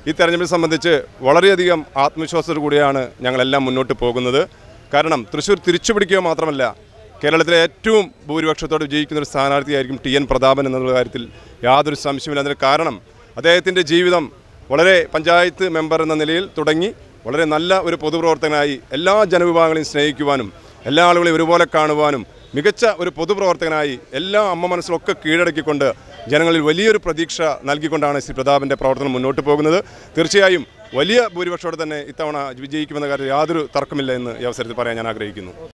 ഈ തെരഞ്ഞെടുപ്പിനെ സംബന്ധിച്ച് വളരെയധികം ആത്മവിശ്വാസത്തോടു കൂടിയാണ് ഞങ്ങളെല്ലാം മുന്നോട്ട് പോകുന്നത്. കാരണം തൃശ്ശൂർ തിരിച്ചുപിടിക്കുക മാത്രമല്ല, കേരളത്തിലെ ഏറ്റവും ഭൂരിപക്ഷത്തോടെ വിജയിക്കുന്ന ഒരു സ്ഥാനാർത്ഥിയായിരിക്കും ടി എൻ പ്രതാപൻ എന്നുള്ള കാര്യത്തിൽ യാതൊരു സംശയമില്ല. അതിന് കാരണം അദ്ദേഹത്തിൻ്റെ ജീവിതം വളരെ പഞ്ചായത്ത് മെമ്പർ എന്ന നിലയിൽ തുടങ്ങി വളരെ നല്ല ഒരു പൊതുപ്രവർത്തകനായി എല്ലാ ജനവിഭാഗങ്ങളെയും സ്നേഹിക്കുവാനും എല്ലാ ആളുകളെയും ഒരുപോലെ കാണുവാനും മികച്ച ഒരു പൊതുപ്രവർത്തകനായി എല്ലാ അമ്മ മനസ്സിലൊക്കെ കീഴടക്കിക്കൊണ്ട് ജനങ്ങളിൽ വലിയൊരു പ്രതീക്ഷ നൽകിക്കൊണ്ടാണ് ശ്രീ പ്രതാപൻ്റെ പ്രവർത്തനം മുന്നോട്ട് പോകുന്നത്. തീർച്ചയായും വലിയ ഭൂരിപക്ഷത്തോടെ തന്നെ ഇത്തവണ വിജയിക്കുമെന്ന കാര്യത്തിൽ യാതൊരു തർക്കമില്ല എന്ന് ഈ അവസരത്തിൽ പറയാൻ ഞാൻ ആഗ്രഹിക്കുന്നു.